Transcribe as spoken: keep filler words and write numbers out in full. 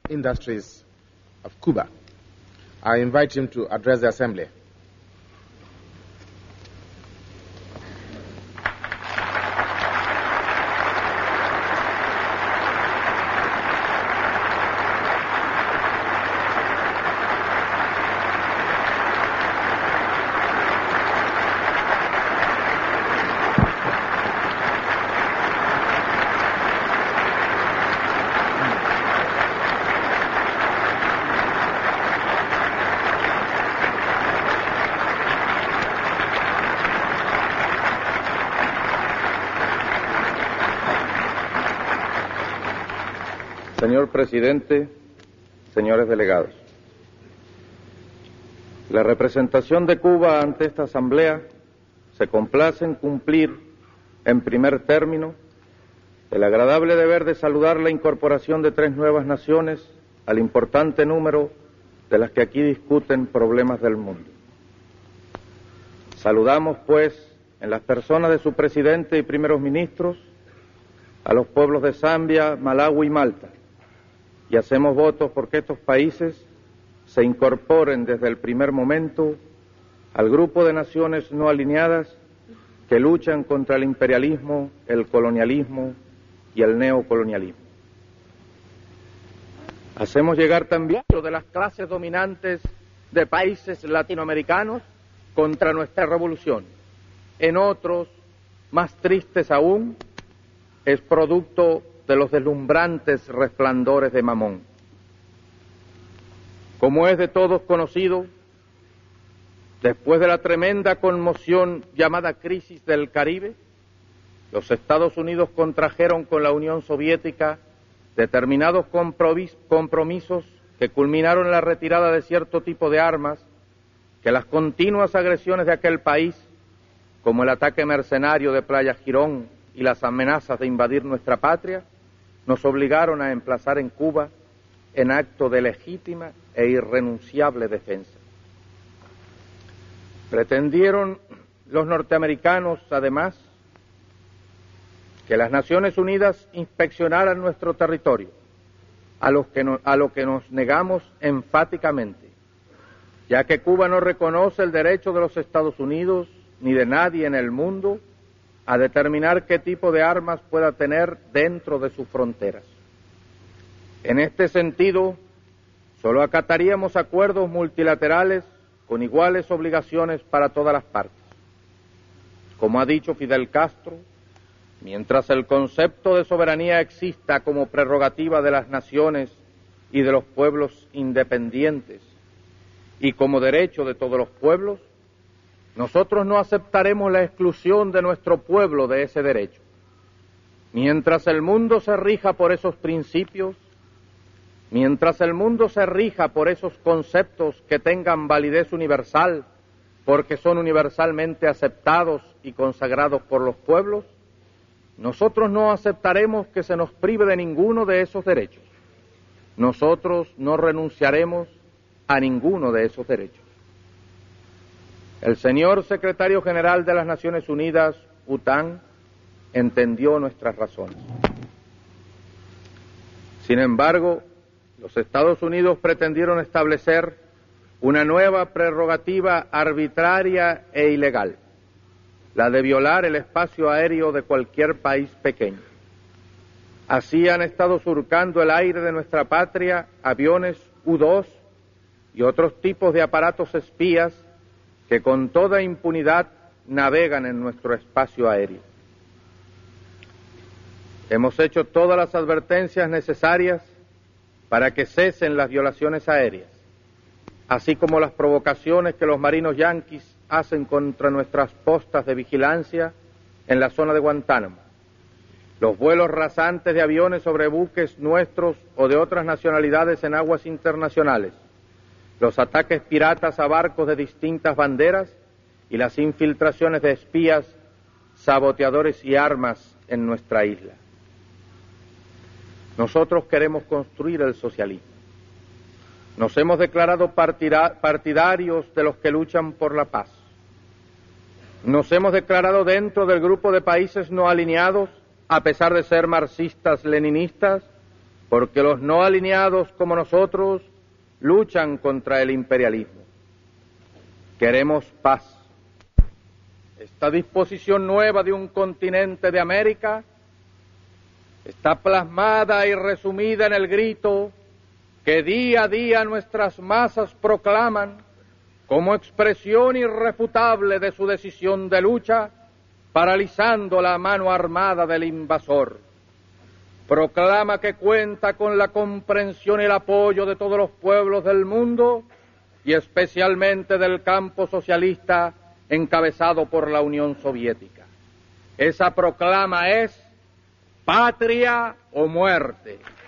Industries of Cuba. I invite him to address the Assembly. Señor Presidente, señores delegados, la representación de Cuba ante esta Asamblea se complace en cumplir, en primer término, el agradable deber de saludar la incorporación de tres nuevas naciones al importante número de las que aquí discuten problemas del mundo. Saludamos, pues, en las personas de su presidente y primeros ministros, a los pueblos de Zambia, Malawi y Malta, y hacemos votos porque estos países se incorporen desde el primer momento al grupo de naciones no alineadas que luchan contra el imperialismo, el colonialismo y el neocolonialismo. Hacemos llegar también de las clases dominantes de países latinoamericanos contra nuestra revolución. En otros, más tristes aún, es producto de los deslumbrantes resplandores de Mamón. Como es de todos conocido, después de la tremenda conmoción llamada crisis del Caribe, los Estados Unidos contrajeron con la Unión Soviética determinados compromisos que culminaron en la retirada de cierto tipo de armas que las continuas agresiones de aquel país, como el ataque mercenario de Playa Girón y las amenazas de invadir nuestra patria, nos obligaron a emplazar en Cuba en acto de legítima e irrenunciable defensa. Pretendieron los norteamericanos, además, que las Naciones Unidas inspeccionaran nuestro territorio, a, los que no, a lo que nos negamos enfáticamente, ya que Cuba no reconoce el derecho de los Estados Unidos ni de nadie en el mundo a determinar qué tipo de armas pueda tener dentro de sus fronteras. En este sentido, solo acataríamos acuerdos multilaterales con iguales obligaciones para todas las partes. Como ha dicho Fidel Castro, mientras el concepto de soberanía exista como prerrogativa de las naciones y de los pueblos independientes y como derecho de todos los pueblos, nosotros no aceptaremos la exclusión de nuestro pueblo de ese derecho. Mientras el mundo se rija por esos principios, mientras el mundo se rija por esos conceptos que tengan validez universal, porque son universalmente aceptados y consagrados por los pueblos, nosotros no aceptaremos que se nos prive de ninguno de esos derechos. Nosotros no renunciaremos a ninguno de esos derechos. El señor secretario general de las Naciones Unidas, U T A N, entendió nuestras razones. Sin embargo, los Estados Unidos pretendieron establecer una nueva prerrogativa arbitraria e ilegal, la de violar el espacio aéreo de cualquier país pequeño. Así han estado surcando el aire de nuestra patria aviones U dos y otros tipos de aparatos espías que con toda impunidad navegan en nuestro espacio aéreo. Hemos hecho todas las advertencias necesarias para que cesen las violaciones aéreas, así como las provocaciones que los marinos yanquis hacen contra nuestras postas de vigilancia en la zona de Guantánamo, los vuelos rasantes de aviones sobre buques nuestros o de otras nacionalidades en aguas internacionales, los ataques piratas a barcos de distintas banderas y las infiltraciones de espías, saboteadores y armas en nuestra isla. Nosotros queremos construir el socialismo. Nos hemos declarado partidarios de los que luchan por la paz. Nos hemos declarado dentro del grupo de países no alineados, a pesar de ser marxistas-leninistas, porque los no alineados como nosotros luchan contra el imperialismo. Queremos paz. Esta disposición nueva de un continente de América está plasmada y resumida en el grito que día a día nuestras masas proclaman como expresión irrefutable de su decisión de lucha, paralizando la mano armada del invasor. Proclama que cuenta con la comprensión y el apoyo de todos los pueblos del mundo y especialmente del campo socialista encabezado por la Unión Soviética. Esa proclama es patria o muerte.